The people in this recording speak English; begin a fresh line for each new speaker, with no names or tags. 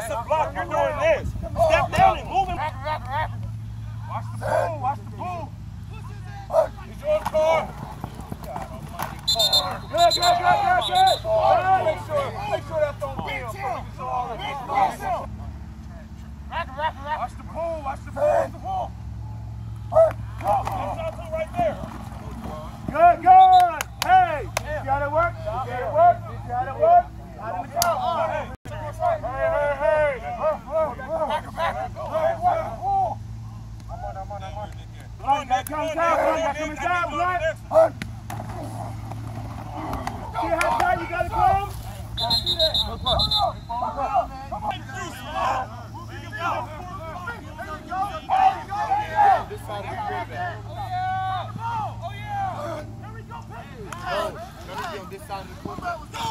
that's a block. You're doing this. Step down and move him. Watch the pool. Watch the pool. It's your car. Good. Make sure that's on film. Watch the pool. Watch the pool. That's right there. Good. Hey, you gotta work. Out in the crowd. Hey. I'm on. That comes down, right? See how tight you gotta come? This side of the quarterback. Oh yeah! Here we go, Pete! This side of the quarterback.